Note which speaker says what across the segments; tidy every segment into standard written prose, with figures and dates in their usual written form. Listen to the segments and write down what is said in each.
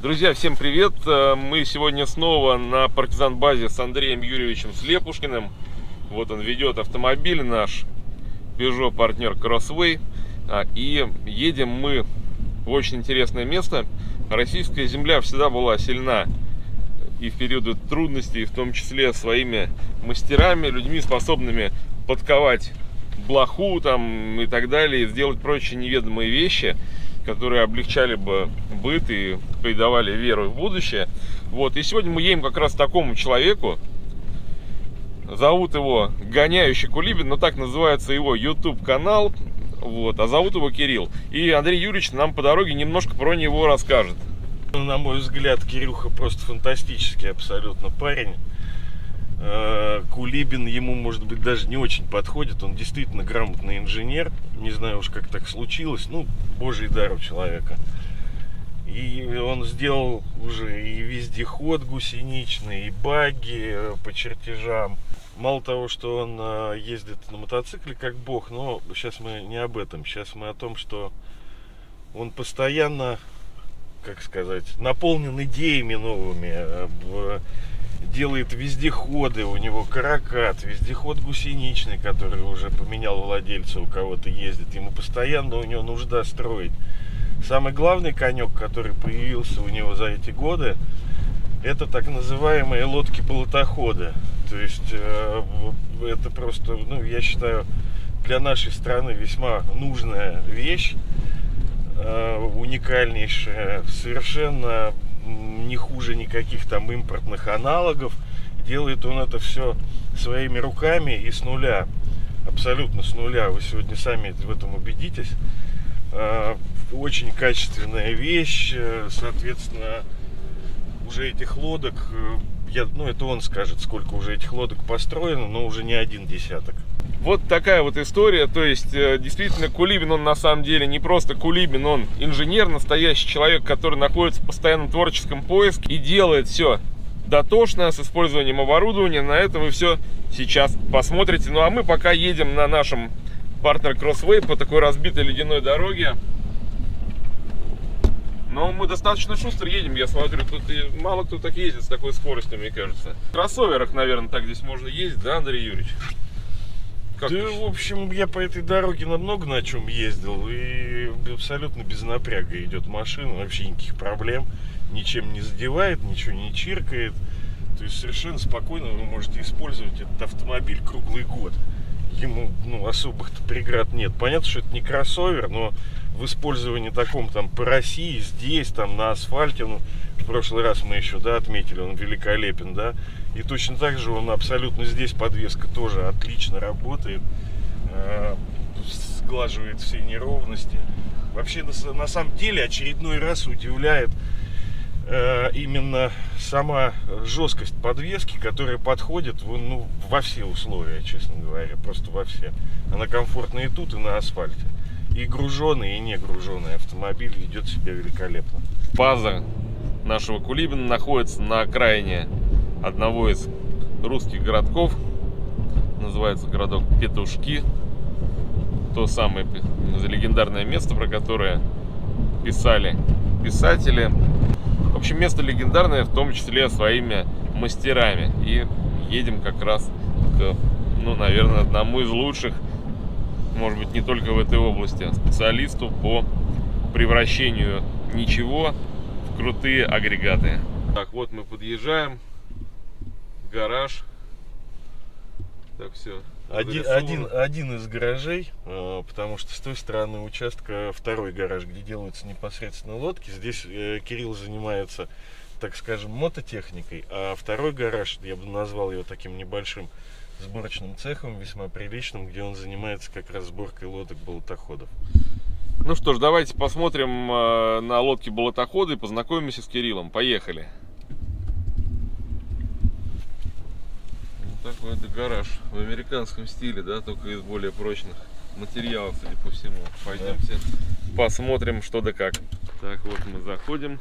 Speaker 1: Друзья, всем привет! Мы сегодня снова на партизан-базе с Андреем Юрьевичем Слепушкиным. Вот он ведет автомобиль наш Peugeot Partner Crossway. И едем мы в очень интересное место. Российская земля всегда была сильна и в периоды трудностей, в том числе своими мастерами, людьми, способными подковать блоху там и так далее, и сделать прочие неведомые вещи, которые облегчали бы быт и придавали веру в будущее. Вот. И сегодня мы едем как раз такому человеку. Зовут его Гоняющий Кулибин, но так называется его YouTube канал. Вот. А зовут его Кирилл. И Андрей Юрьевич нам по дороге немножко про него расскажет.
Speaker 2: На мой взгляд, Кирюха просто фантастический абсолютно парень. Кулибин ему, может быть, даже не очень подходит. Он действительно грамотный инженер. Не знаю уж, как так случилось. Ну, божий дар у человека. И он сделал уже и вездеход гусеничный, и багги по чертежам. Мало того, что он ездит на мотоцикле как бог, но сейчас мы не об этом. Сейчас мы о том, что он постоянно, как сказать, наполнен идеями новыми. Делает вездеходы, у него каракат, вездеход гусеничный, который уже поменял владельца, у кого-то ездит. Ему постоянно у него нужда строить. Самый главный конек, который появился у него за эти годы, это так называемые лодки-болотоходы. То есть это просто, ну, я считаю, для нашей страны весьма нужная вещь, уникальнейшая, совершенно не хуже никаких там импортных аналогов. Делает он это все своими руками и с нуля, абсолютно с нуля. Вы сегодня сами в этом убедитесь. Очень качественная вещь. Соответственно, уже этих лодок, ну это он скажет, сколько уже этих лодок построено, но уже не один десяток.
Speaker 1: Вот такая вот история. То есть, действительно, Кулибин, он на самом деле не просто Кулибин, он инженер, настоящий человек, который находится в постоянном творческом поиске и делает все дотошно, с использованием оборудования. На это вы все сейчас посмотрите. Ну а мы пока едем на нашем Partner Crossway по такой разбитой ледяной дороге. Но мы достаточно шустро едем, я смотрю, тут и мало кто так ездит с такой скоростью, мне кажется. В кроссоверах, наверное, так здесь можно ездить, да, Андрей Юрьевич?
Speaker 2: Как да, в общем, я по этой дороге много на чем ездил, и абсолютно без напряга идет машина, вообще никаких проблем, ничем не задевает, ничего не чиркает. То есть совершенно спокойно вы можете использовать этот автомобиль круглый год. Ему, ну, особых-то преград нет. Понятно, что это не кроссовер, но в использовании таком там по России, здесь, там на асфальте, ну, в прошлый раз мы еще, да, отметили, он великолепен, да. И точно так же он абсолютно здесь, подвеска тоже отлично работает, сглаживает все неровности. Вообще, на самом деле, очередной раз удивляет именно сама жесткость подвески, которая подходит, ну, во все условия, честно говоря, просто во все. Она комфортна и тут, и на асфальте. И груженный, и не груженный автомобиль ведет себя великолепно.
Speaker 1: База нашего Кулибина находится на окраине одного из русских городков. Называется городок Петушки. То самое легендарное место, про которое писали писатели. В общем, место легендарное, в том числе своими мастерами. И едем как раз к, ну, наверное, одному из лучших, может быть, не только в этой области, специалисту по превращению ничего в крутые агрегаты. Так, вот мы подъезжаем. Гараж. Так, все.
Speaker 2: Один из гаражей, потому что с той стороны участка второй гараж, где делаются непосредственно лодки. Здесь Кирилл занимается, так скажем, мототехникой, а второй гараж, я бы назвал его таким небольшим сборочным цехом, весьма приличным, где он занимается как раз сборкой лодок-болотоходов.
Speaker 1: Ну что ж, давайте посмотрим на лодки-болотоходы и познакомимся с Кириллом. Поехали! Такой это гараж в американском стиле, да, только из более прочных материалов, судя по всему. Пойдемте посмотрим, что да как. Так, вот мы заходим.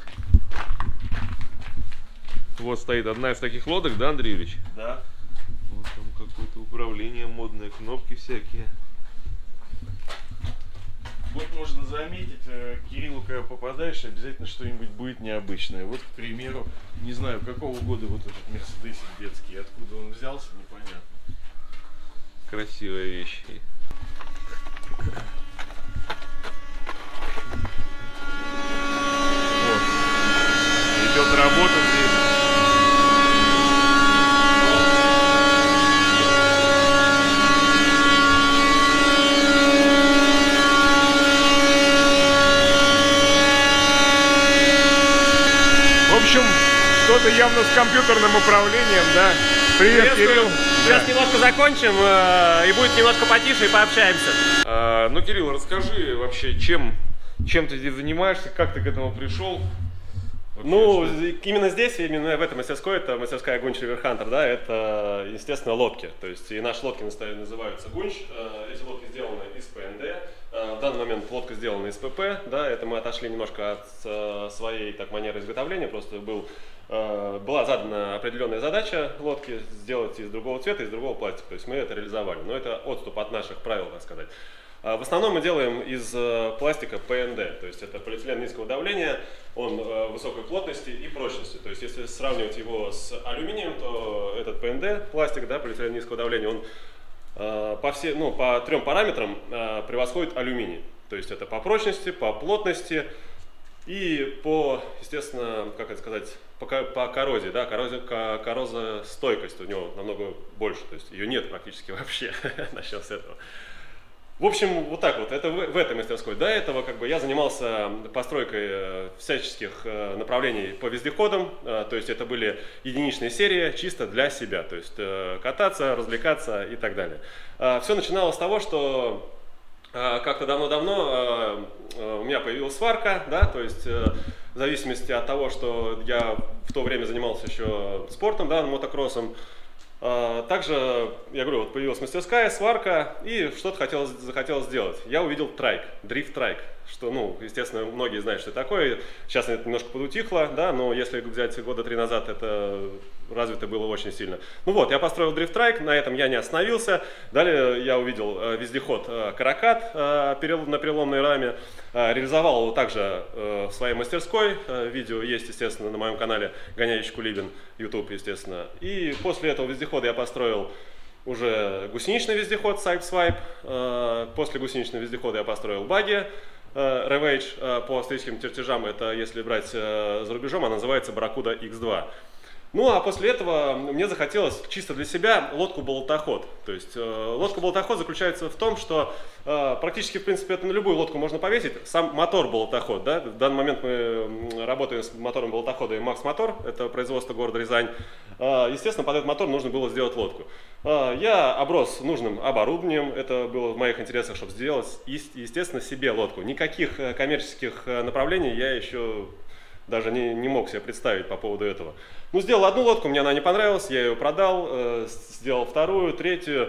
Speaker 1: Вот стоит одна из таких лодок, да, Андрей Юрьевич?
Speaker 2: Да.
Speaker 1: Вот там какое-то управление, модные кнопки всякие.
Speaker 2: Вот можно заметить, Кириллу, когда попадаешь, обязательно что-нибудь будет необычное. Вот, к примеру, не знаю, какого года вот этот Мерседес детский, откуда он взялся, непонятно.
Speaker 1: Красивая вещь. Вот. Идет работа здесь. В общем, что-то явно с компьютерным управлением, да? Привет, Кирилл.
Speaker 3: Сейчас немножко закончим, и будет немножко потише, и пообщаемся.
Speaker 1: Ну, Кирилл, расскажи вообще, чем ты здесь занимаешься, как ты к этому пришел? Вообще,
Speaker 3: Ну,
Speaker 1: что...
Speaker 3: именно здесь, именно в этой мастерской, это мастерская Гунч Риверхантер, да, это, естественно, лодки. То есть и наши лодки называются Гунч. Эти лодки сделаны из ПНД. В данный момент лодка сделана из ПП, да, это мы отошли немножко от своей так манеры изготовления, просто была задана определенная задача лодки сделать из другого цвета, из другого пластика, то есть мы это реализовали, но это отступ от наших правил, так сказать. В основном мы делаем из пластика ПНД, то есть это полиэтилен низкого давления, он высокой плотности и прочности. То есть если сравнивать его с алюминием, то этот ПНД пластик, да, полиэтилен низкого давления, он по трем параметрам превосходит алюминий. То есть это по прочности, по плотности и по, естественно, как это сказать, по коррозии, да, коррозостойкость у него намного больше, то есть ее нет практически вообще. Начнем с этого. В общем, вот так вот, это в этой мастерской. До этого я занимался постройкой всяческих направлений по вездеходам, то есть это были единичные серии чисто для себя, то есть кататься, развлекаться и так далее. Все начиналось с того, что как-то давно-давно у меня появилась сварка, да, то есть в зависимости от того, что я в то время занимался еще спортом, да, мотокроссом. Также, я говорю, вот появилась мастерская, сварка, и что-то захотелось сделать. Я увидел трайк, дрифт-трайк, что, ну, естественно, многие знают, что это такое. Сейчас это немножко подутихло, да, но если взять года 3 назад, это развито было очень сильно. Ну вот, я построил дрифт-трайк, на этом я не остановился. Далее я увидел вездеход Каракат на переломной раме, реализовал его также в своей мастерской. Видео есть, естественно, на моем канале Гоняющий Кулибин, YouTube, естественно. И после этого вездехода я построил уже гусеничный вездеход Sideswipe. После гусеничного вездехода я построил багги Ravage по австрийским чертежам. Это, если брать за рубежом, она называется Barracuda X2. Ну а после этого мне захотелось чисто для себя лодку-болотоход. То есть лодка-болотоход заключается в том, что практически, в принципе, это на любую лодку можно повесить. Сам мотор-болотоход, да? В данный момент мы работаем с мотором болотохода Макс Мотор, это производство города Рязань. Естественно, под этот мотор нужно было сделать лодку. Я оброс нужным оборудованием, это было в моих интересах, чтобы сделать, естественно, себе лодку. Никаких коммерческих направлений я еще даже не мог себе представить по поводу этого. Ну, сделал одну лодку, мне она не понравилась, я ее продал, сделал вторую, третью,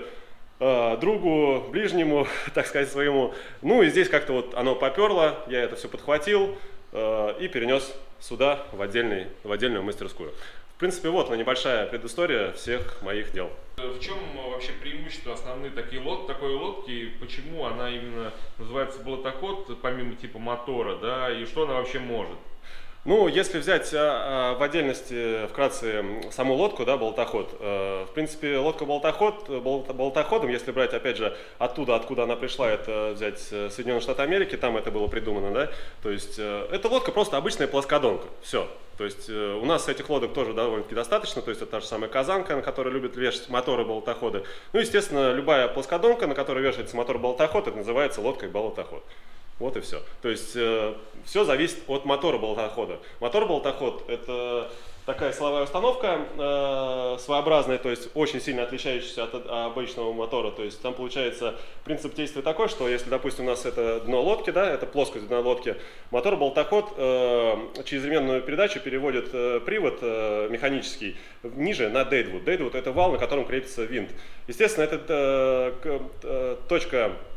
Speaker 3: другу, ближнему, так сказать, своему. Ну, и здесь как-то вот оно поперло, я это все подхватил и перенес сюда, в отдельную мастерскую. В принципе, вот она небольшая предыстория всех моих дел.
Speaker 1: В чем вообще преимущество основные такой лодки, почему она именно называется болотоход, помимо типа мотора, да, и что она вообще может?
Speaker 3: Ну, если взять в отдельности, вкратце, саму лодку, да, болотоход, в принципе, болотоходом, если брать, опять же, оттуда, откуда она пришла, это взять Соединенные Штаты Америки, там это было придумано, да, то есть эта лодка просто обычная плоскодонка, все. То есть у нас этих лодок тоже довольно-таки достаточно, то есть это та же самая казанка, на которой любят вешать моторы болотоходы. Ну, естественно, любая плоскодонка, на которой вешается мотор-болотоход, это называется лодкой-болотоход. Вот и все. То есть все зависит от мотора болотохода. Мотор-болотоход — это такая силовая установка своеобразная, то есть очень сильно отличающаяся от обычного мотора. То есть там получается принцип действия такой, что если, допустим, у нас это дно лодки, да, это плоскость дна лодки, мотор-болотоход через ременную передачу переводит привод механический ниже на дедвуд. Дедвуд — это вал, на котором крепится винт. Естественно, это точка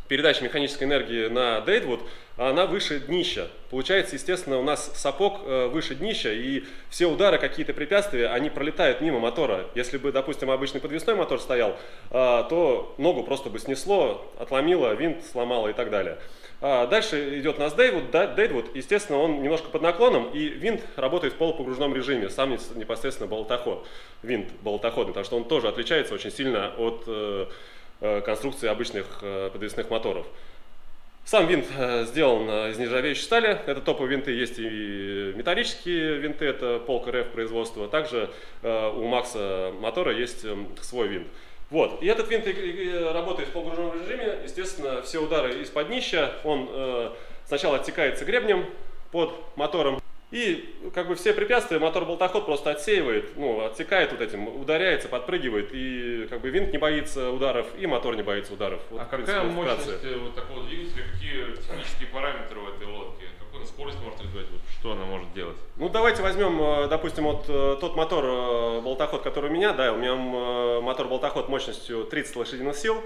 Speaker 3: передача механической энергии на Deadwood, она выше днища. Получается, естественно, у нас сапог выше днища, и все удары, какие-то препятствия, они пролетают мимо мотора. Если бы, допустим, обычный подвесной мотор стоял, то ногу просто бы снесло, отломило, винт сломало и так далее. Дальше идет у нас Deadwood, естественно, он немножко под наклоном, и винт работает в полупогружном режиме, сам непосредственно болотоход, винт болотоходный, потому что он тоже отличается очень сильно от конструкции обычных подвесных моторов. Сам винт сделан из нержавеющей стали, это топовые винты, есть и металлические винты, это полк РФ производства, также у Макса мотора есть свой винт. Вот. И этот винт работает в полупогружном режиме, естественно, все удары из-под днища, он сначала оттекается гребнем под мотором, и как бы все препятствия мотор-болтоход просто отсеивает, ну, отсекает вот этим, ударяется, подпрыгивает, и как бы винт не боится ударов, и мотор не боится ударов. Вот,
Speaker 1: а какая мощность вот такого двигателя, какие технические параметры в этой лодке? Какую скорость может развивать? Вот, что она может делать?
Speaker 3: Ну, давайте возьмем, допустим, вот тот мотор-болтоход, который у меня, да, у меня мотор-болтоход мощностью 30 лошадиных сил,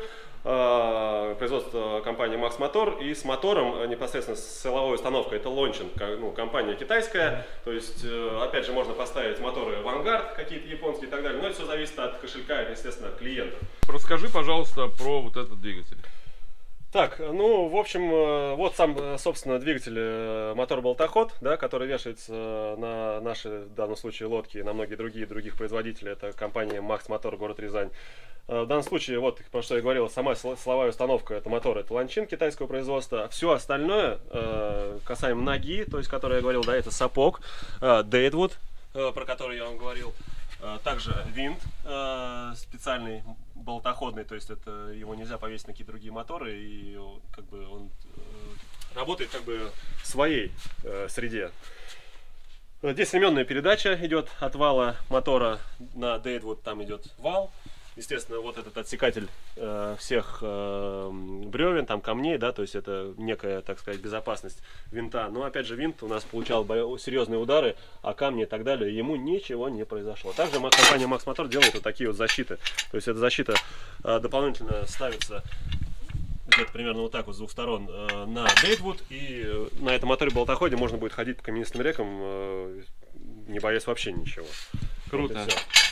Speaker 3: производство компании Max Motor, и с мотором непосредственно с силовой установкой это Longchin, ну, компания китайская, то есть опять же можно поставить моторы Vanguard, какие-то японские и так далее, но это все зависит от кошелька, естественно, клиента.
Speaker 1: Расскажи, пожалуйста, про вот этот двигатель.
Speaker 3: Так, ну, в общем, вот сам, собственно, двигатель мотор-болтоход, да, который вешается на наши, в данном случае, лодки и на многие других производителей, это компания Max Motor, город Рязань. В данном случае, вот, про что я говорил, сама силовая установка, это мотор, это Longchin китайского производства. Все остальное, касаемо ноги, то есть, который я говорил, да, это сапог, Deadwood, про который я вам говорил. Также винт специальный, болтоходный, то есть это его нельзя повесить на какие-то другие моторы, и как бы он работает как бы в своей среде. Здесь ременная передача идет от вала мотора на Deadwood, там идет вал. Естественно, вот этот отсекатель всех бревен, там камней, да, то есть это некая, так сказать, безопасность винта. Но опять же винт у нас получал серьезные удары, а камни и так далее, ему ничего не произошло. Также компания Max Motor делает вот такие вот защиты. То есть эта защита дополнительно ставится где-то примерно вот так вот с двух сторон на Deadwood, и на этом моторе-болтоходе можно будет ходить по каменистым рекам, не боясь вообще ничего.
Speaker 1: Круто.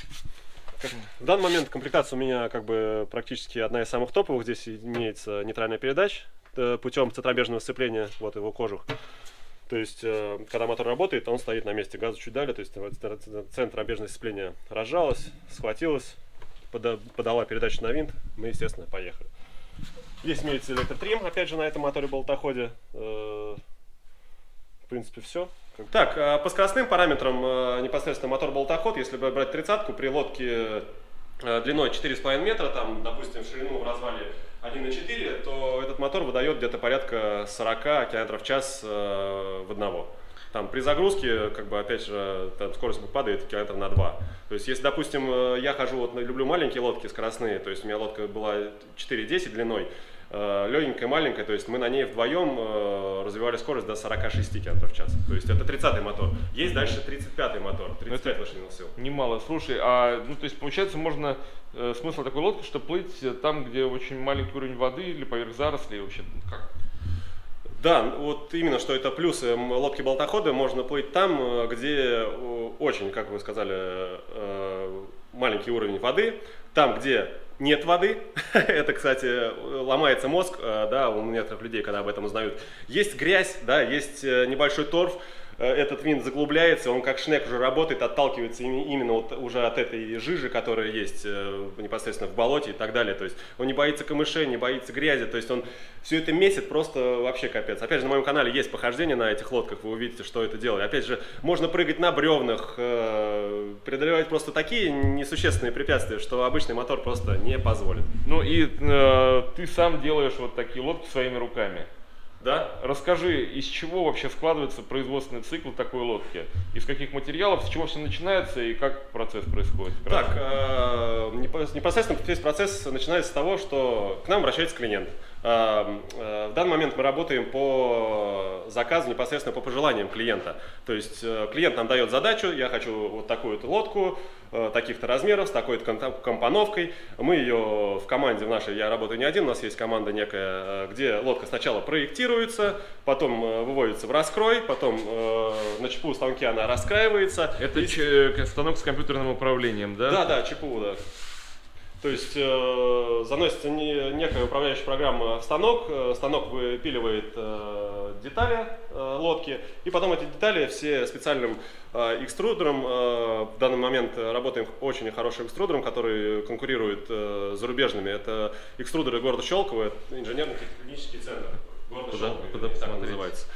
Speaker 3: В данный момент комплектация у меня как бы практически одна из самых топовых. Здесь имеется нейтральная передач путем центробежного сцепления, вот его кожух. То есть, когда мотор работает, он стоит на месте, газу чуть дали, то есть центробежное сцепление разжалось, схватилось, подала передачу на винт, мы, естественно, поехали. Здесь имеется электротрим, опять же, на этом моторе-болтоходе. В принципе, все. Так, по скоростным параметрам непосредственно мотор-болтоход, если брать 30-ку, при лодке длиной 4,5 метра, там, допустим, в ширину в развале 1,4, то этот мотор выдает где-то порядка 40 км в час в одного. Там, при загрузке, как бы, опять же, там скорость падает километра на 2. То есть, если, допустим, я хожу, вот, люблю маленькие лодки скоростные, то есть у меня лодка была 4,10 длиной, легенькая, маленькая, то есть мы на ней вдвоем развивали скорость до 46 км в час. То есть это 30-й мотор. Есть дальше 35-й мотор, 35 лошадиных сил.
Speaker 1: Немало. Слушай, ну то есть получается можно, смысл такой лодки, что плыть там, где очень маленький уровень воды или поверх зарослей, вообще как?
Speaker 3: Да, вот именно, что это плюсы лодки-болтохода, можно плыть там, где очень, как вы сказали, маленький уровень воды, там, где нет воды, это, кстати, ломается мозг, да, у некоторых людей, когда об этом узнают. Есть грязь, да, есть небольшой торф, этот винт заглубляется, он как шнек уже работает, отталкивается именно вот уже от этой жижи, которая есть непосредственно в болоте и так далее. То есть он не боится камышей, не боится грязи, то есть он все это месяц просто вообще капец. Опять же, на моем канале есть похождение на этих лодках, вы увидите, что это делает. Опять же, можно прыгать на бревнах, преодолевать просто такие несущественные препятствия, что обычный мотор просто не позволит.
Speaker 1: Ну и ты сам делаешь вот такие лодки своими руками.
Speaker 3: Да?
Speaker 1: Расскажи, из чего вообще складывается производственный цикл такой лодки? Из каких материалов, с чего все начинается и как процесс происходит?
Speaker 3: Так, непосредственно весь процесс начинается с того, что к нам обращается клиент. В данный момент мы работаем по заказу непосредственно по пожеланиям клиента. То есть клиент нам дает задачу: я хочу вот такую-то лодку, таких-то размеров, с такой-то компоновкой. Мы ее в команде в нашей, я работаю не один, у нас есть команда некая, где лодка сначала проектируется, потом выводится в раскрой, потом на ЧПУ станке она раскраивается.
Speaker 1: Это станок с компьютерным управлением, да?
Speaker 3: Да, ЧПУ, да. То есть заносится некая управляющая программа в станок, станок выпиливает детали лодки, и потом эти детали все специальным экструдером, в данный момент работаем очень хорошим экструдером, который конкурирует с зарубежными. Это экструдеры города Щелково, инженерно-технический центр города Щелково, так он называется.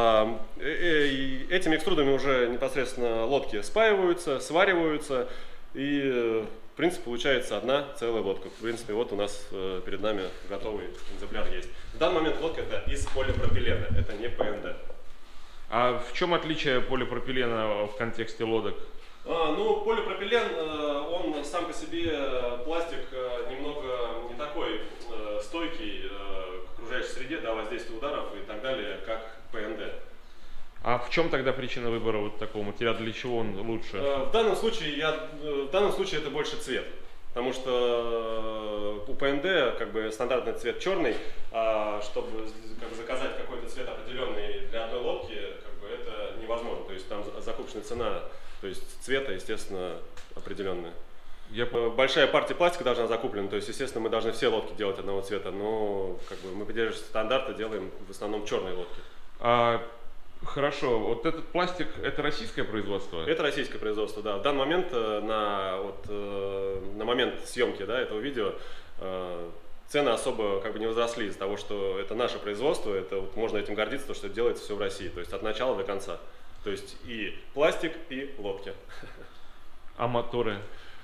Speaker 3: Этими экструдерами уже непосредственно лодки спаиваются, свариваются, и в принципе получается одна целая лодка. В принципе, вот у нас перед нами готовый экземпляр есть. В данный момент лодка это из полипропилена, это не ПНД.
Speaker 1: А в чем отличие полипропилена в контексте лодок?
Speaker 3: Ну, полипропилен, он сам по себе пластик немного не такой стойкий к окружающей среде, да, воздействию ударов и так далее, как ПНД.
Speaker 1: А в чем тогда причина выбора вот такого материала? Для чего он лучше?
Speaker 3: В данном случае это больше цвет. Потому что у ПНД как бы стандартный цвет черный, а чтобы заказать какой-то цвет определенный для одной лодки, как бы это невозможно. То есть там закупочная цена, то есть цвета, естественно, определенная. Большая партия пластика должна закуплена, то есть, естественно, мы должны все лодки делать одного цвета, но как бы мы придерживаемся стандарта, делаем в основном черные лодки.
Speaker 1: Хорошо, вот этот пластик, это российское производство?
Speaker 3: Это российское производство, да. В данный момент, на момент съемки, да, этого видео, цены особо как бы не возросли из-за того, что это наше производство, это вот можно этим гордиться, то, что делается все в России, то есть от начала до конца. То есть и пластик, и лодки.
Speaker 1: А моторы?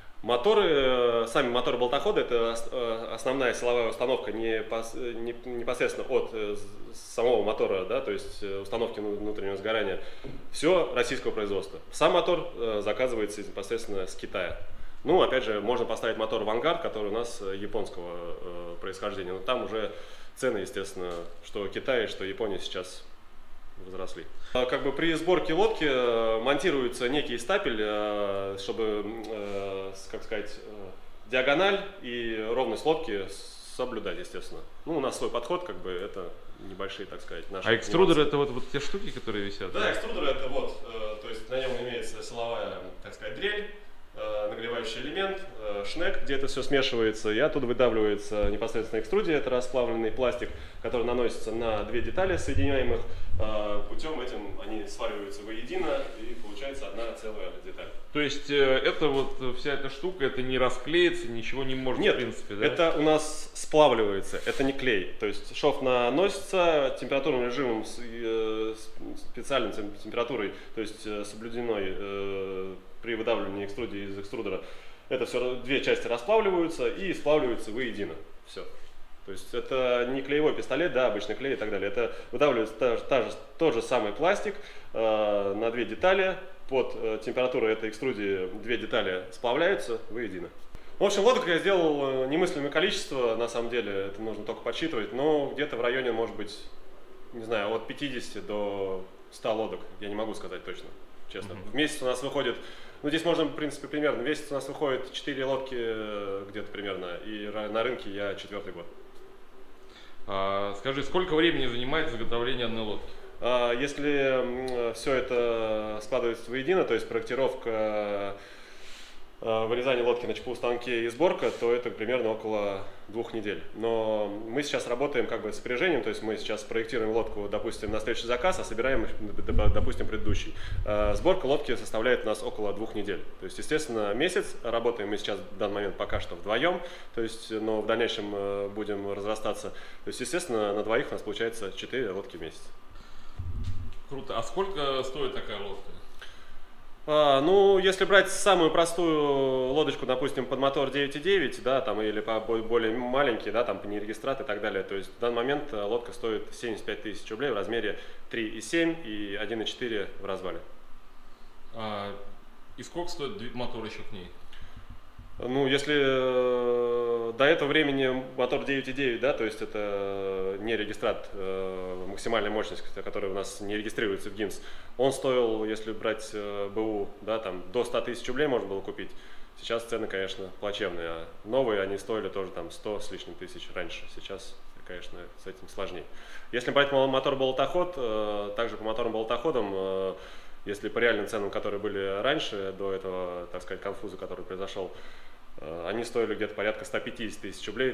Speaker 3: Сами моторы болтохода, это основная силовая установка непосредственно от самого мотора, да, то есть установки внутреннего сгорания. Все российского производства. Сам мотор заказывается непосредственно с Китая. Ну, опять же, можно поставить мотор Vanguard, который у нас японского происхождения, но там уже цены, естественно, что Китай, что Япония сейчас возросли. Как бы при сборке лодки монтируется некий стапель, чтобы, как сказать, диагональ и ровность лодки соблюдать, естественно. Ну, у нас свой подход, как бы это небольшие, так сказать, наши.
Speaker 1: А экструдер это вот те штуки, которые висят?
Speaker 3: Да, экструдер это вот, то есть на нем имеется силовая, так сказать, дрель, нагревающий элемент, шнек, где это все смешивается, и оттуда выдавливается непосредственно экструдия, это расплавленный пластик, который наносится на две детали соединяемых, путем этим они свариваются воедино, и получается одна целая деталь.
Speaker 1: То есть это вот вся эта штука, это не расклеится, ничего не может?
Speaker 3: Нет,
Speaker 1: в принципе, да?
Speaker 3: Это у нас сплавливается, это не клей, то есть шов наносится температурным режимом, специальной температурой, то есть соблюденной при выдавливании экструдии из экструдера. Это все две части расплавливаются и сплавливаются воедино. Все. То есть это не клеевой пистолет, да, обычный клей и так далее. Это выдавливается тот же самый пластик на две детали. Под температурой этой экструдии две детали сплавляются воедино. В общем, лодок я сделал немыслимое количество, на самом деле, это нужно только подсчитывать, но где-то в районе, может быть, не знаю, от 50 до 100 лодок, я не могу сказать точно, честно. В месяц у нас выходит, ну здесь можно, в принципе, примерно, в месяц у нас выходит 4 лодки где-то примерно, и на рынке я 4-й год.
Speaker 1: Скажи, сколько времени занимает изготовление одной лодки?
Speaker 3: Если все это складывается воедино, то есть проектировка, вырезание лодки на ЧПУ станке и сборка, то это примерно около 2 недель. Но мы сейчас работаем как бы с опережением, то есть мы сейчас проектируем лодку, допустим, на следующий заказ, а собираем, допустим, предыдущий. Сборка лодки составляет у нас около 2 недель. То есть, естественно, месяц работаем мы сейчас в данный момент пока что вдвоем, то есть, но в дальнейшем будем разрастаться. То есть, естественно, на двоих у нас получается 4 лодки в месяц.
Speaker 1: Круто. А сколько стоит такая лодка?
Speaker 3: Ну, если брать самую простую лодочку, допустим, под мотор 9.9, да, там, или по более маленький, да, там, по нерегистрат и так далее, то есть в данный момент лодка стоит 75 тысяч рублей в размере 3.7 и 1.4 в развале.
Speaker 1: И сколько стоит мотор еще к ней?
Speaker 3: Ну, если до этого времени мотор 9.9, да, то есть это не регистрат, максимальная мощность, которая у нас не регистрируется в ГИМС, он стоил, если брать БУ, да, там до 100 тысяч рублей можно было купить. Сейчас цены, конечно, плачевные, а новые они стоили тоже там 100 с лишним тысяч раньше. Сейчас, конечно, с этим сложнее. Если брать мотор болотоход, также по моторам болотоходам, если по реальным ценам, которые были раньше, до этого, так сказать, конфуза, который произошел, они стоили где-то порядка 150 тысяч рублей,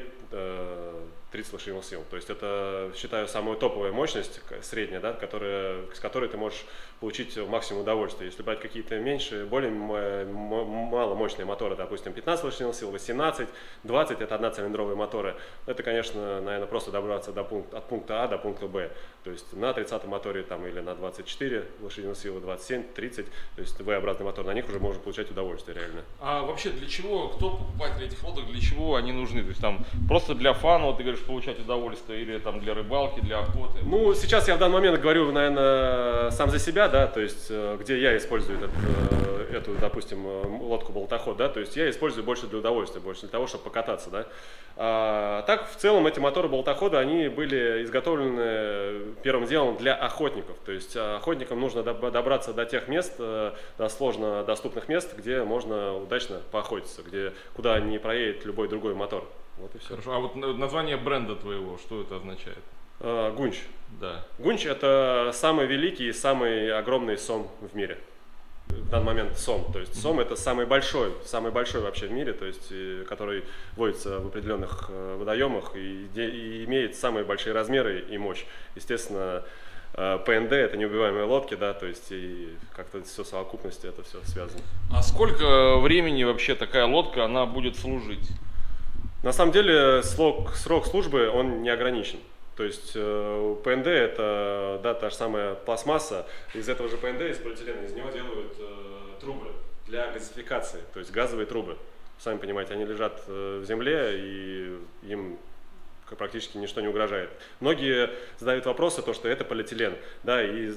Speaker 3: 30 лошадиных сил. То есть это, считаю, самая топовая мощность, средняя, да, с которой ты можешь получить максимум удовольствия. Если брать какие-то меньше, более маломощные моторы, допустим, 15 лошадиных сил, 18, 20, это одноцилиндровые моторы, это, конечно, наверное, просто добраться от пункта А до пункта Б. То есть на 30-м моторе там, или на 24 лошадиных сил, 27, 30, то есть V-образный мотор, на них уже можно получать удовольствие реально.
Speaker 1: А вообще для чего, кто покупатель этих лодок, для чего они нужны? То есть там просто для фана, вот ты говоришь, получать удовольствие, или там для рыбалки, для охоты?
Speaker 3: Ну, сейчас я в данный момент говорю, наверное, сам за себя, да, то есть где я использую эту, допустим, лодку болотоход, да, то есть я использую больше для удовольствия, больше для того, чтобы покататься, да. А так, в целом, эти моторы болотохода, они были изготовлены первым делом для охотников, то есть охотникам нужно добраться до тех мест, до сложно доступных мест, где можно удачно поохотиться, куда не проедет любой другой мотор. Вот и все.
Speaker 1: Хорошо, а вот название бренда твоего, что это означает?
Speaker 3: Гунч.
Speaker 1: Да.
Speaker 3: Гунч — это самый великий и самый огромный сом в мире. В данный момент сом. То есть сом — это самый большой вообще в мире, то есть который водится в определенных водоемах и имеет самые большие размеры и мощь. Естественно, ПНД — это неубиваемые лодки, да, то есть и как-то все в совокупности это все связано.
Speaker 1: А сколько времени вообще такая лодка, она будет служить?
Speaker 3: На самом деле срок службы он не ограничен. То есть ПНД — это, да, та же самая пластмасса, из этого же ПНД, из полиэтилена, из него делают трубы для газификации, то есть газовые трубы. Сами понимаете, они лежат в земле, и им практически ничто не угрожает. Многие задают вопросы, что это полиэтилен, да, и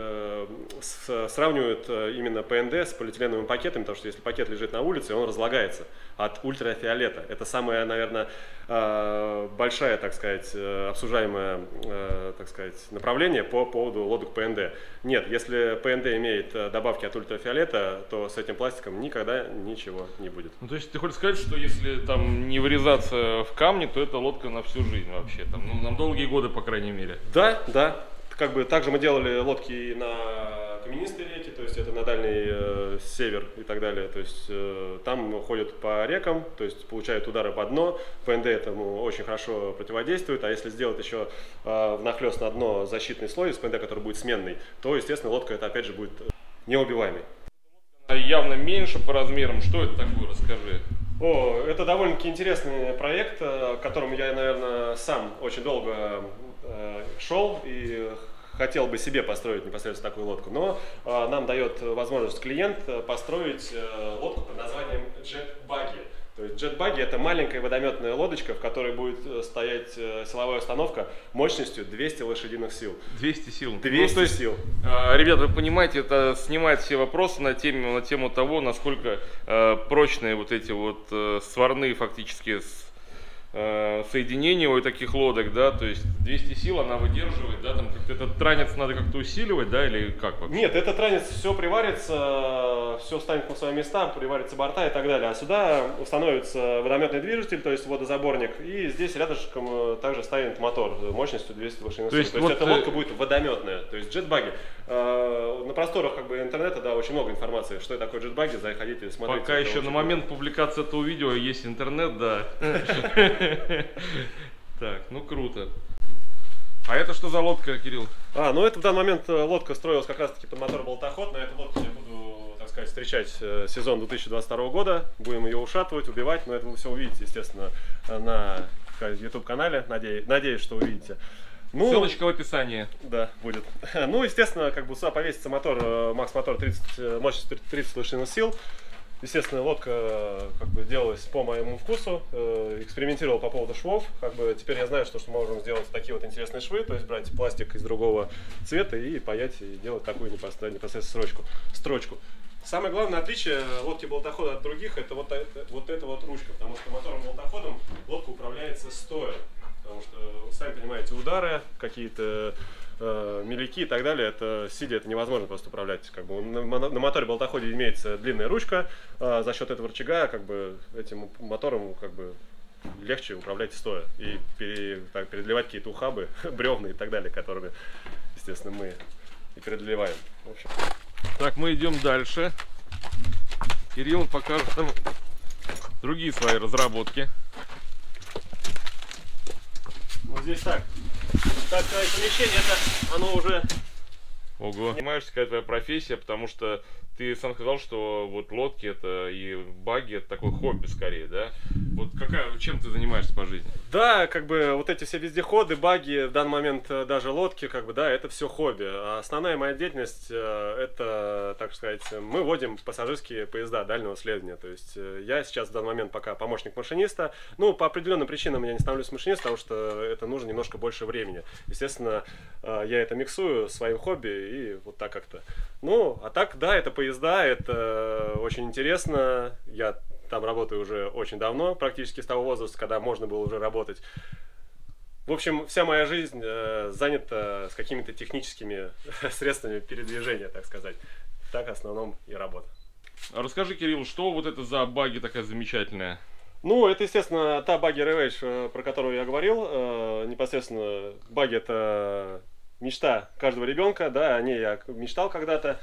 Speaker 3: сравнивают именно ПНД с полиэтиленовыми пакетами, потому что если пакет лежит на улице, он разлагается от ультрафиолета. Это самое, наверное, большое, так сказать, обсуждаемое, так сказать, направление по поводу лодок ПНД. Нет, если ПНД имеет добавки от ультрафиолета, то с этим пластиком никогда ничего не будет.
Speaker 1: Ну, то есть ты хочешь сказать, что если там не врезаться в камни, то это лодка на всю жизнь вообще, там, ну, на долгие годы, по крайней мере.
Speaker 3: Да, да. Как бы также мы делали лодки и на каменистые реки, то есть это на дальний север и так далее. То есть там ходят по рекам, то есть получают удары по дно. ПНД этому очень хорошо противодействует. А если сделать еще внахлёст на дно защитный слой из ПНД, который будет сменный, то, естественно, лодка это опять же будет неубиваемой.
Speaker 1: Явно меньше по размерам. Что это такое? Расскажи.
Speaker 3: Это довольно-таки интересный проект, к которому я, наверное, сам очень долго шел и хотел бы себе построить непосредственно такую лодку. Но нам дает возможность клиент построить лодку под названием Jet Buggy. То есть Jet Buggy — это маленькая водометная лодочка, в которой будет стоять силовая установка мощностью 200 лошадиных сил.
Speaker 1: 200 сил.
Speaker 3: 200 сил.
Speaker 1: Ребят, вы понимаете, это снимает все вопросы на тему того, насколько прочные вот эти вот сварные фактически соединения у таких лодок, да, то есть 200 сил она выдерживает, да, там как-то этот транец надо как-то усиливать, да, или как вообще?
Speaker 3: Нет, этот транец все приварится, все встанет на свои места, приварится борта и так далее, а сюда установится водометный движитель, то есть водозаборник, и здесь рядышком также станет мотор мощностью 200 лошадиных сил. То есть эта лодка будет водометная, то есть джетбаги. На просторах как бы интернета, да, очень много информации, что это такое джетбаги, заходите, смотрите.
Speaker 1: Пока еще на момент публикации этого видео есть интернет, да. Так, ну круто. А это что за лодка, Кирилл?
Speaker 3: Ну это в данный момент лодка строилась как раз таки под мотор болотоход. На этой лодке я буду, так сказать, встречать сезон 2022 года. Будем ее ушатывать, убивать, но это вы все увидите, естественно, на YouTube-канале. Надеюсь, что увидите. Ну,
Speaker 1: ссылочка в описании.
Speaker 3: Да, будет. Ну, естественно, как бы сюда повесится мотор, макс-мотор мощностью 30 лошадиных сил. Естественно, лодка как бы делалась по моему вкусу, экспериментировал по поводу швов. Как бы теперь я знаю, что мы можем сделать такие вот интересные швы, то есть брать пластик из другого цвета и паять и делать такую непосредственно строчку. Самое главное отличие лодки болтохода от других — это вот эта вот ручка, потому что мотором болтоходом лодка управляется стоя. Потому что, сами понимаете, удары, какие-то меляки и так далее, это сидя это невозможно просто управлять. Как бы на моторе болтоходе имеется длинная ручка, за счет этого рычага как бы этим мотором как бы легче управлять стоя и переливать какие-то ухабы, бревна и так далее, которыми, естественно, мы и переливаем. В общем.
Speaker 1: Так, мы идем дальше. Кирилл покажет нам другие свои разработки.
Speaker 3: Вот здесь так сказать, помещение, это оно уже...
Speaker 1: Ого. Занимаешься, какая твоя профессия, потому что ты сам сказал, что вот лодки это и багги это такое хобби скорее, да? Вот чем ты занимаешься по жизни?
Speaker 3: Да, как бы вот эти все вездеходы, багги, в данный момент даже лодки, как бы, да, это все хобби. А основная моя деятельность, это, так сказать, мы водим пассажирские поезда дальнего следования. То есть я сейчас в данный момент пока помощник машиниста. Ну, по определенным причинам я не становлюсь машинистом, потому что это нужно немножко больше времени. Естественно, я это миксую своим хобби и вот так как-то. Ну, а так, да, это поезда, это очень интересно. Я там работаю уже очень давно, практически с того возраста, когда можно было уже работать. В общем, вся моя жизнь занята с какими-то техническими средствами передвижения, так сказать. Так в основном и работа.
Speaker 1: А расскажи, Кирилл, что вот это за багги такая замечательная?
Speaker 3: Ну, это, естественно, та багги Ravage, про которую я говорил. Непосредственно багги — это мечта каждого ребенка, да, о ней я мечтал когда-то.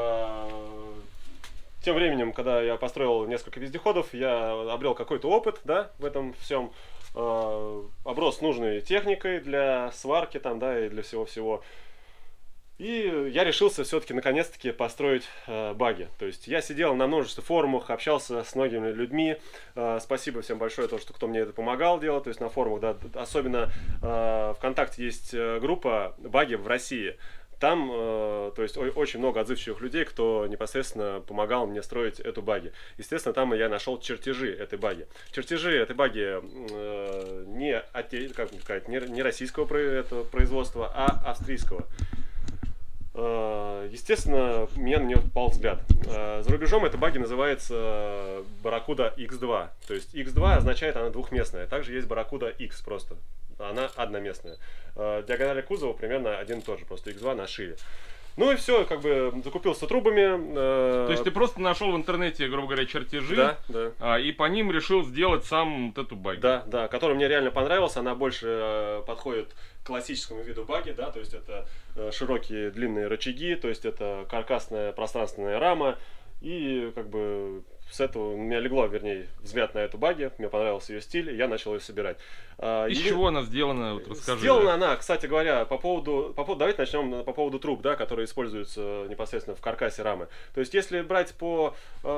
Speaker 3: Тем временем, когда я построил несколько вездеходов, я обрел какой-то опыт, да, в этом всем, оброс нужной техникой для сварки там, да, и для всего-всего. И я решился все-таки наконец-таки построить багги. То есть я сидел на множестве форумах, общался с многими людьми. Спасибо всем большое, то, что кто мне это помогал делать. То есть на форумах, да, особенно ВКонтакте есть группа багги в России. Там, то есть, очень много отзывчивых людей, кто непосредственно помогал мне строить эту багги. Естественно, там я нашел чертежи этой багги. Чертежи этой багги не российского производства, а австрийского. Естественно, меня на нее попал взгляд. За рубежом эта багги называется Barracuda X2. То есть X2 означает, она двухместная. Также есть Barracuda X просто. Она одноместная. Диагональ кузова примерно один и тот же, просто X2 на шире. Ну и все, как бы закупился трубами.
Speaker 1: То есть ты просто нашел в интернете, грубо говоря, чертежи,
Speaker 3: да.
Speaker 1: И по ним решил сделать сам вот эту багги.
Speaker 3: Да, которая мне реально понравилась. Она больше подходит к классическому виду багги, да, то есть это широкие длинные рычаги, то есть это каркасная пространственная рама. И как бы с этого у меня легло, вернее, взгляд на эту багги, мне понравился ее стиль, и я начал ее собирать.
Speaker 1: Из чего она сделана? Вот расскажи.
Speaker 3: Сделана она, кстати говоря, давайте начнем по поводу труб, да, которые используются непосредственно в каркасе рамы. То есть, если брать по,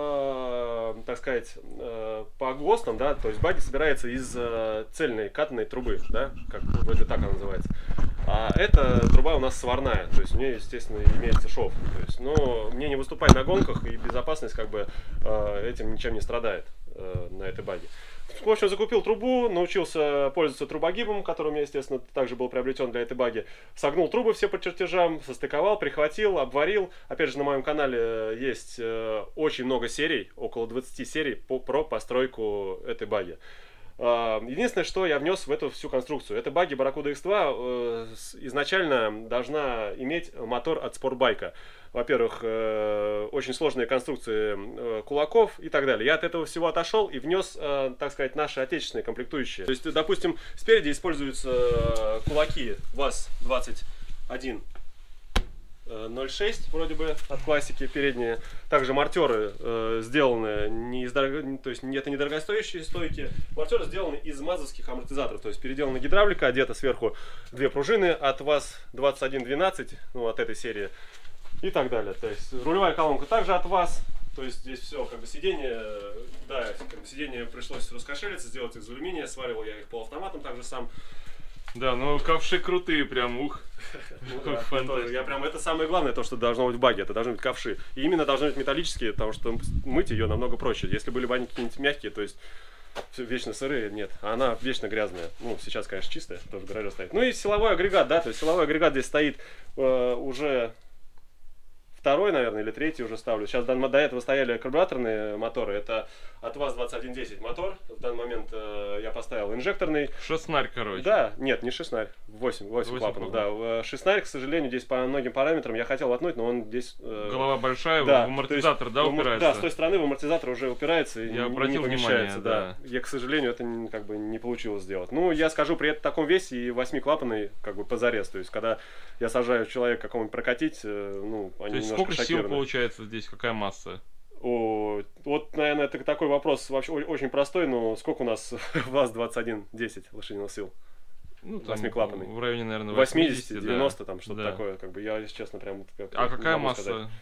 Speaker 3: так сказать, по ГОСТам, да, то есть багги собирается из цельной катанной трубы, да, как вроде так она называется. А эта труба у нас сварная, то есть у нее, естественно, имеется шов. То есть, но мне не выступать на гонках, и безопасность как бы этим ничем не страдает на этой багги. В общем, закупил трубу, научился пользоваться трубогибом, который у меня, естественно, также был приобретен для этой багги. Согнул трубы все по чертежам, состыковал, прихватил, обварил. Опять же, на моем канале есть очень много серий, около 20 серий про постройку этой багги. Единственное, что я внес в эту всю конструкцию, это багги Barracuda X2 изначально должна иметь мотор от спортбайка. Во-первых, очень сложные конструкции кулаков и так далее. Я от этого всего отошел и внес, так сказать, наши отечественные комплектующие. То есть, допустим, спереди используются кулаки ВАЗ-21. 0.6 вроде бы от классики передние. Также мартеры сделаны не из то есть это не дорогостоящие стойки. Мартеры сделаны из мазовских амортизаторов. То есть переделана гидравлика, одета сверху две пружины от ВАЗ 2112, ну, от этой серии и так далее. То есть рулевая колонка также от ВАЗ. То есть здесь все, как бы сиденье, да, как бы сиденье пришлось раскошелиться, сделать из алюминия, сваривал я их полуавтоматом также сам.
Speaker 1: Да, ну ковши крутые, прям, ух.
Speaker 3: Я прям, это самое главное, то, что должно быть в багги, это должны быть ковши. И именно должны быть металлические, потому что мыть ее намного проще. Если были бы они какие-нибудь мягкие, то есть вечно сырые, нет. А она вечно грязная. Ну, сейчас, конечно, чистая, тоже в гараже стоит. Ну и силовой агрегат, да, то есть силовой агрегат здесь стоит уже второй, наверное, или третий уже ставлю. Сейчас до этого стояли карбюраторные моторы. Это от ВАЗ-2110 мотор. В данный момент я поставил инжекторный.
Speaker 1: Шестнарь, короче.
Speaker 3: Да, нет, не шестнарь. 8 клапанов, да. Шестнарь, к сожалению, здесь по многим параметрам я хотел воткнуть, но он здесь...
Speaker 1: Голова большая,
Speaker 3: да,
Speaker 1: в амортизатор,
Speaker 3: есть,
Speaker 1: да, упирается?
Speaker 3: Да, с той стороны в амортизатор уже упирается и
Speaker 1: я
Speaker 3: не
Speaker 1: обратил
Speaker 3: помещается.
Speaker 1: внимание, да.
Speaker 3: Я, к сожалению, это как бы не получилось сделать. Ну, я скажу, при таком весе и 8-клапанный как бы позарез. То есть, когда я сажаю человека какого-нибудь прокатить, ну, они
Speaker 1: То есть
Speaker 3: немножко
Speaker 1: сколько
Speaker 3: шокированы.
Speaker 1: сил получается здесь, какая масса?
Speaker 3: Вот, наверное, это такой вопрос вообще очень простой, но сколько у нас ВАЗ-2110 лошадиных сил?
Speaker 1: Ну, там
Speaker 3: 8-клапанный.
Speaker 1: В районе, наверное,
Speaker 3: 80-90,
Speaker 1: да.
Speaker 3: там что-то
Speaker 1: Да.
Speaker 3: такое. Как бы я, если честно, прям...
Speaker 1: А какая
Speaker 3: могу
Speaker 1: масса?
Speaker 3: сказать.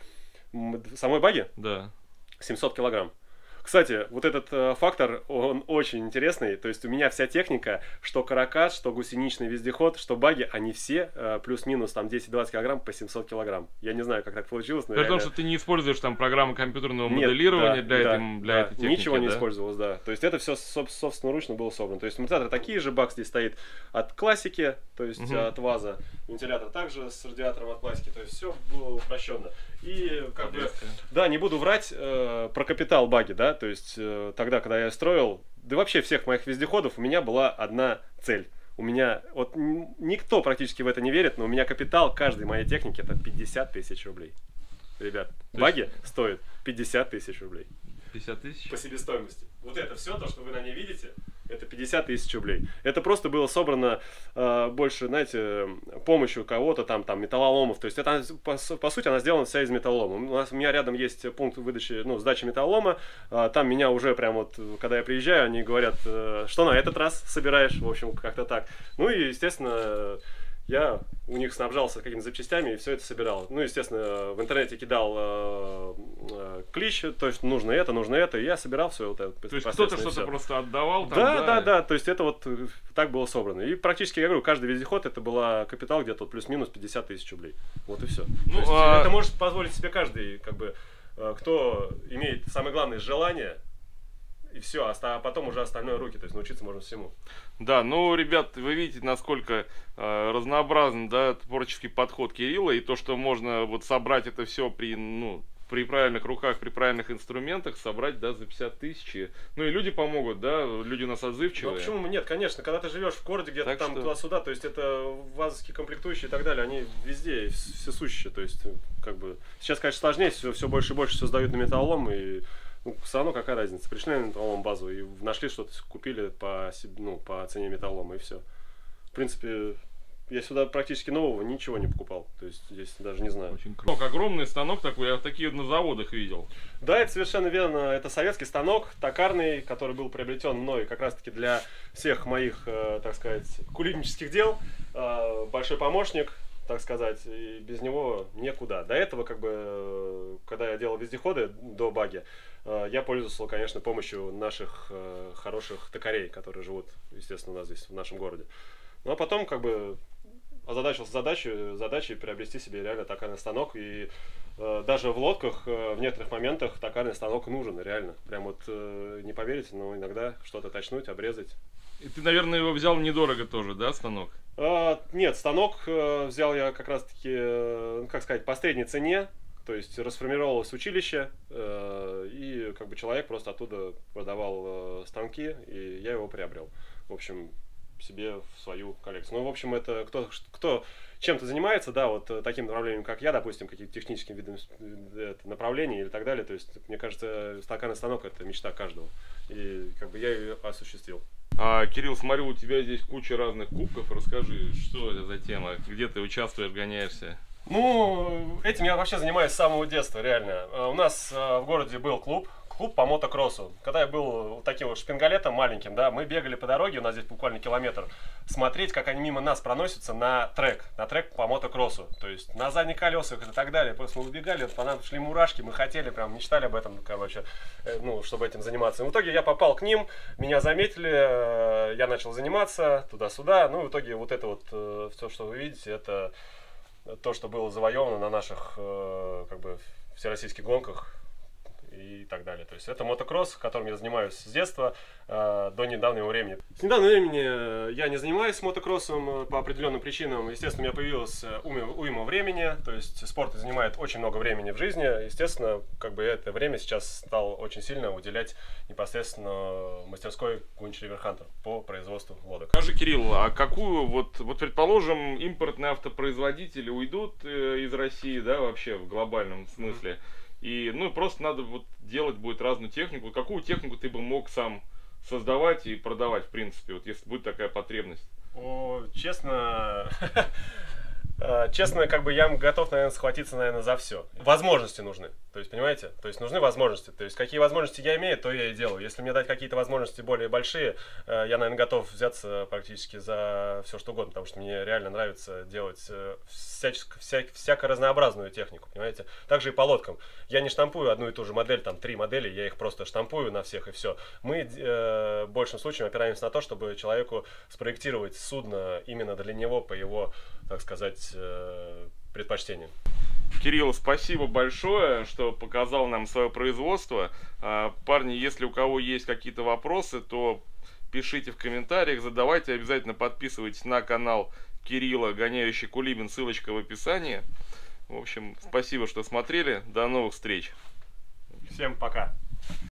Speaker 3: Самой баги?
Speaker 1: Да.
Speaker 3: 700 килограмм. Кстати, вот этот фактор, он очень интересный. То есть у меня вся техника, что каракат, что гусеничный вездеход, что баги, они все плюс-минус там 10-20 килограмм по 700 килограмм. Я не знаю, как так получилось, но
Speaker 1: При том,
Speaker 3: реально...
Speaker 1: что ты не используешь там программы компьютерного
Speaker 3: Нет,
Speaker 1: моделирования
Speaker 3: да,
Speaker 1: для этой техники,
Speaker 3: ничего не
Speaker 1: да?
Speaker 3: использовалось, да. То есть это все собственноручно было собрано. То есть амортизаторы такие же, бак здесь стоит от классики, то есть от ВАЗа. Вентилятор также с радиатором от классики. То есть все было упрощенно. И как бы, да, не буду врать про капитал баги, да, то есть тогда, когда я строил, да вообще всех моих вездеходов, у меня была одна цель. У меня, вот никто практически в это не верит, но у меня капитал каждой моей техники это 50 тысяч рублей. Ребят, баги стоят 50 тысяч рублей.
Speaker 1: 50 тысяч?
Speaker 3: По себестоимости. Вот это все, то, что вы на ней видите, это 50 тысяч рублей. Это просто было собрано больше, знаете, помощью кого-то, там металлоломов. То есть это, по сути, она сделана вся из металлолома. У меня рядом есть пункт выдачи, ну, сдачи металлолома. Там меня уже прям вот, когда я приезжаю, они говорят, что на этот раз собираешь, в общем, как-то так. Ну и, естественно, я у них снабжался какими-то запчастями и все это собирал. Ну, естественно, в интернете кидал клич, то есть нужно это, и я собирал все вот это.
Speaker 1: То есть кто-то что-то просто отдавал?
Speaker 3: Там, да, то есть это вот так было собрано. И практически, я говорю, каждый вездеход это была капитал где-то плюс-минус 50 тысяч рублей. Вот и все. Ну, то есть, это может позволить себе каждый, как бы, кто имеет самое главное желание. И все, а потом уже остальное руки, то есть научиться можно всему.
Speaker 1: Да, ну, ребят, вы видите, насколько разнообразен, да, творческий подход Кирилла, и то, что можно вот собрать это все при правильных руках, при правильных инструментах, собрать, да, за 50 тысяч. Ну и люди помогут, да, люди у нас отзывчивые.
Speaker 3: Ну почему нет, конечно, когда ты живешь в городе, где-то там туда-сюда, то есть это вазовские комплектующие и так далее, они везде всесущие, то есть как бы сейчас, конечно, сложнее, все больше и больше все сдают на металлолом, и ну, все равно какая разница, пришли на металлолом базу и нашли что-то, купили по цене металлолома и все. В принципе, я сюда практически нового ничего не покупал, то есть здесь даже не знаю.
Speaker 1: Очень круто. Огромный станок такой, я такие на заводах видел.
Speaker 3: Да, это совершенно верно, это советский станок, токарный, который был приобретен мной как раз таки для всех моих, так сказать, кулибнических дел, большой помощник, так сказать, и без него никуда. До этого, как бы, когда я делал вездеходы до баги, я пользовался, конечно, помощью наших хороших токарей, которые живут, естественно, у нас здесь, в нашем городе. Ну, а потом, как бы, озадачился задачей приобрести себе реально токарный станок. И даже в лодках в некоторых моментах токарный станок нужен, реально. Прям вот, не поверите, но иногда что-то точнуть, обрезать.
Speaker 1: И ты, наверное, его взял недорого тоже, да, станок?
Speaker 3: Нет, станок взял я как раз-таки, как сказать, по средней цене. То есть расформировалось училище, и как бы человек просто оттуда продавал станки, и я его приобрел. В общем, себе в свою коллекцию. Ну, в общем, это кто чем-то занимается, да, вот таким направлением, как я, допустим, каким-то техническим видом направления или так далее. То есть, мне кажется, стаканный станок — это мечта каждого. И как бы я ее осуществил.
Speaker 1: Кирилл, смотрю, у тебя здесь куча разных кубков. Расскажи, что это за тема? Где ты участвуешь, гоняешься?
Speaker 3: Ну, этим я вообще занимаюсь с самого детства, реально. У нас в городе был клуб по мотокроссу. Когда я был вот таким вот шпингалетом маленьким, да, мы бегали по дороге, у нас здесь буквально километр, смотреть, как они мимо нас проносятся на трек по мотокроссу. То есть на задних колесах и так далее. Просто мы убегали, по нам шли мурашки, мы хотели, прям мечтали об этом, короче, ну, чтобы этим заниматься. И в итоге я попал к ним, меня заметили, я начал заниматься туда-сюда. Ну, в итоге вот это вот, все, что вы видите, это то, что было завоевано на наших, как бы, всероссийских гонках. И и так далее. То есть это мотокросс, которым я занимаюсь с детства до недавнего времени. С недавнего времени я не занимаюсь мотокроссом по определенным причинам. Естественно, у меня появилось уйма времени, то есть спорт занимает очень много времени в жизни. Естественно, как бы я это время сейчас стал очень сильно уделять непосредственно мастерской Гунч River Hunter по производству лодок.
Speaker 1: Скажи, Кирилл, а какую, вот предположим, импортные автопроизводители уйдут из России, да, вообще в глобальном смысле, и, ну, просто надо вот делать будет разную технику. Какую технику ты бы мог сам создавать и продавать, в принципе, вот если будет такая потребность?
Speaker 3: Честно, как бы я готов, наверное, схватиться, наверное, за все. Возможности нужны, то есть, понимаете? То есть нужны возможности. То есть какие возможности я имею, то я и делаю. Если мне дать какие-то возможности более большие, я, наверное, готов взяться практически за все что угодно, потому что мне реально нравится делать всяко разнообразную технику, понимаете? Также и по лодкам. Я не штампую одну и ту же модель, там 3 модели, я их просто штампую на всех и все. Мы в большем случае опираемся на то, чтобы человеку спроектировать судно именно для него, по его, так сказать, предпочтениям.
Speaker 1: Кирилл, спасибо большое, что показал нам свое производство. Парни, если у кого есть какие-то вопросы, то пишите в комментариях, задавайте, обязательно подписывайтесь на канал Кирилла, гоняющий Кулибин, ссылочка в описании. В общем, спасибо, что смотрели, до новых встреч.
Speaker 3: Всем пока.